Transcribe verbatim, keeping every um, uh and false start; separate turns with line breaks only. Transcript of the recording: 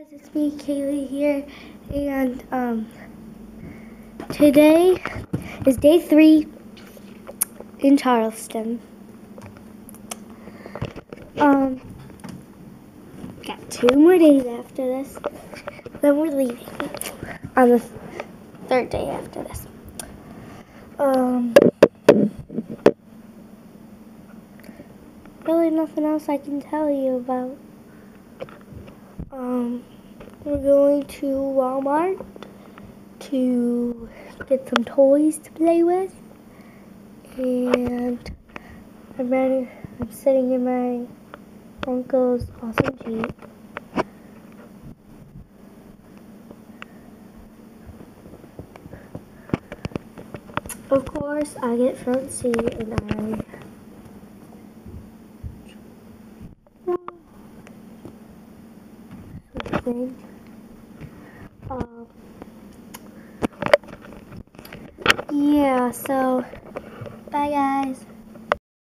Guys, it's me, Kaylee here, and um, today is day three in Charleston. Um, got two more days after this, then we're leaving on the third day after this. Um, really nothing else I can tell you about. Um, we're going to Walmart to get some toys to play with, and I'm ready. I'm sitting in my uncle's awesome Jeep. Of course, I get front seat, and I thing. Um, yeah. So, bye, guys.